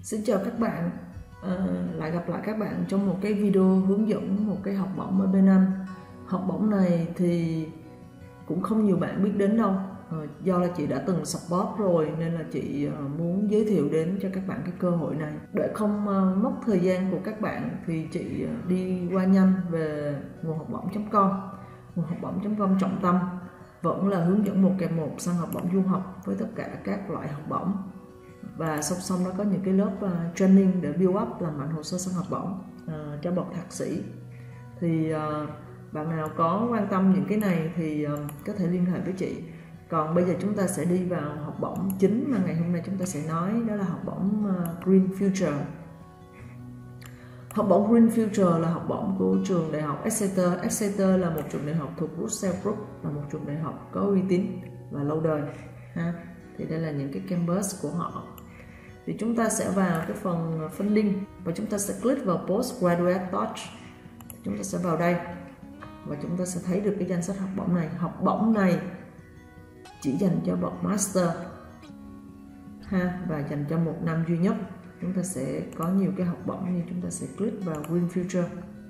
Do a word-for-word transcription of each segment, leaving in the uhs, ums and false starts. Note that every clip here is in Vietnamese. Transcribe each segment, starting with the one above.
Xin chào các bạn, à, lại gặp lại các bạn trong một cái video hướng dẫn một cái học bổng ở bên Anh. Học bổng này thì cũng không nhiều bạn biết đến đâu, à, do là chị đã từng support rồi nên là chị à, muốn giới thiệu đến cho các bạn cái cơ hội này. Để không à, mất thời gian của các bạn thì chị à, đi qua nhanh về nguồn học bổng chấm com. Nguồn học bổng chấm com trọng tâm vẫn là hướng dẫn một kèm một sang học bổng du học với tất cả các loại học bổng. Và song song đó có những cái lớp uh, training để build up, làm mạnh hồ sơ sang học bổng uh, cho bậc thạc sĩ. Thì uh, bạn nào có quan tâm những cái này thì uh, có thể liên hệ với chị. Còn bây giờ chúng ta sẽ đi vào học bổng chính mà ngày hôm nay chúng ta sẽ nói, đó là học bổng uh, Green Future. Học bổng Green Future là học bổng của trường đại học Exeter. Exeter là một trường đại học thuộc Russell Group, là một trường đại học có uy tín và lâu đời ha. Thì đây là những cái campus của họ. Thì chúng ta sẽ vào cái phần funding và chúng ta sẽ click vào Postgraduate Touch. Chúng ta sẽ vào đây và chúng ta sẽ thấy được cái danh sách học bổng này. Học bổng này chỉ dành cho bậc master ha, và dành cho một năm duy nhất. Chúng ta sẽ có nhiều cái học bổng, như chúng ta sẽ click vào Green Future.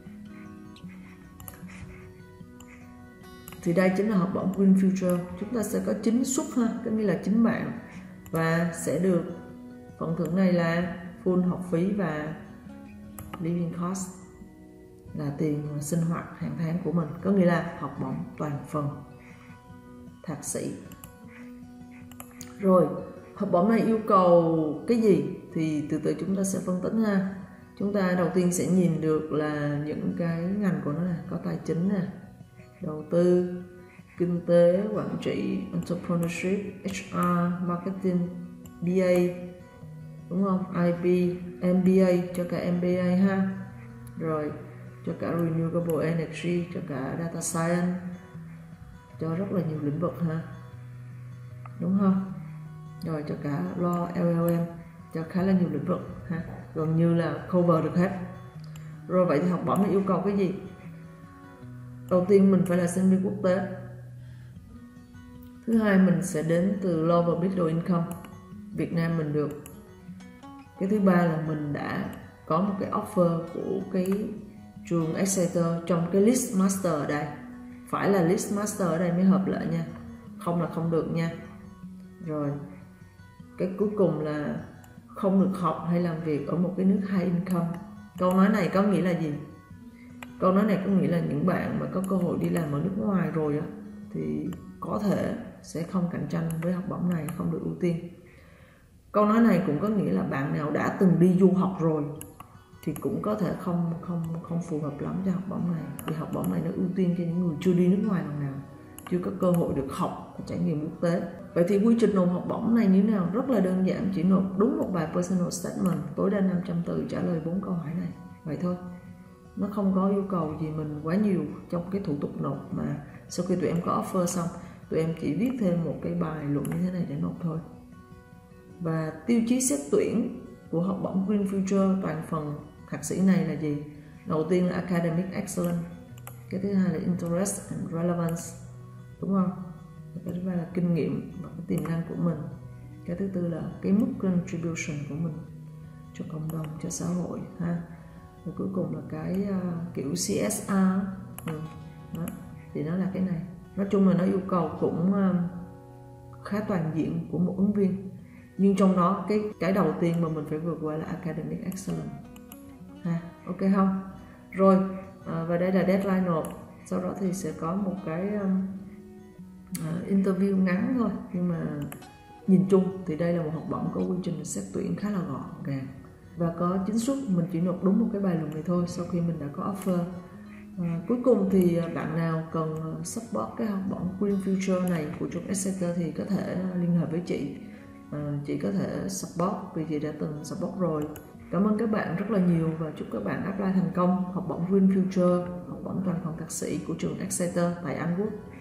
Thì đây chính là học bổng Green Future. Chúng ta sẽ có chín suất ha, có nghĩa là chín bạn, và sẽ được phần thưởng này là full học phí và living cost, là tiền sinh hoạt hàng tháng của mình, có nghĩa là học bổng toàn phần thạc sĩ. Rồi học bổng này yêu cầu cái gì thì từ từ chúng ta sẽ phân tích ha. Chúng ta đầu tiên sẽ nhìn được là những cái ngành của nó này, có tài chính nè, đầu tư, kinh tế, quản trị, entrepreneurship, H R, marketing, B A, đúng không? I P, M B A, cho cả M B A ha. Rồi cho cả renewable energy, cho cả data science, cho rất là nhiều lĩnh vực ha, đúng không? Rồi cho cả law, L L M, cho khá là nhiều lĩnh vực ha, gần như là cover được hết. Rồi vậy thì học bổng này yêu cầu cái gì? Đầu tiên mình phải là sinh viên quốc tế. Thứ hai mình sẽ đến từ lower middle income, Việt Nam mình được. Cái thứ ba là mình đã có một cái offer của cái trường Exeter trong cái list master ở đây. Phải là list master ở đây mới hợp lệ nha, không là không được nha. Rồi cái cuối cùng là không được học hay làm việc ở một cái nước high income. Câu nói này có nghĩa là gì? Câu nói này có nghĩa là những bạn mà có cơ hội đi làm ở nước ngoài rồi á, thì có thể sẽ không cạnh tranh với học bổng này, không được ưu tiên. Câu nói này cũng có nghĩa là bạn nào đã từng đi du học rồi thì cũng có thể không không không phù hợp lắm cho học bổng này, vì học bổng này nó ưu tiên cho những người chưa đi nước ngoài lần nào, chưa có cơ hội được học và trải nghiệm quốc tế. Vậy thì quy trình nộp học bổng này như thế nào? Rất là đơn giản, chỉ nộp đúng một bài personal statement tối đa năm trăm từ trả lời bốn câu hỏi này, vậy thôi. Nó không có yêu cầu gì mình quá nhiều trong cái thủ tục nộp, mà sau khi tụi em có offer xong, tụi em chỉ viết thêm một cái bài luận như thế này để nộp thôi. Và tiêu chí xét tuyển của học bổng Green Future toàn phần thạc sĩ này là gì? Đầu tiên là academic excellence, cái thứ hai là interest and relevance, đúng không? Cái thứ ba là kinh nghiệm và cái tiềm năng của mình. Cái thứ tư là cái mức contribution của mình cho cộng đồng, cho xã hội ha. Và cuối cùng là cái uh, kiểu C S R. Ừ. Đó. Thì nó là cái này. Nói chung là nó yêu cầu cũng uh, khá toàn diện của một ứng viên. Nhưng trong đó cái cái đầu tiên mà mình phải vượt qua là academic excellence ha. Ok không? Rồi à, và đây là deadline nộp. Sau đó thì sẽ có một cái um, uh, interview ngắn thôi, nhưng mà nhìn chung thì đây là một học bổng có quy trình xét tuyển khá là gọn gàng và có chính suất. Mình chỉ nộp đúng một cái bài luận này thôi sau khi mình đã có offer. À, cuối cùng thì bạn nào cần support cái học bổng Green Future này của trường Exeter thì có thể liên hệ với chị. À, chị có thể support vì chị đã từng support rồi. Cảm ơn các bạn rất là nhiều và chúc các bạn apply thành công học bổng Green Future, học bổng toàn phần thạc sĩ của trường Exeter tại Anh Quốc.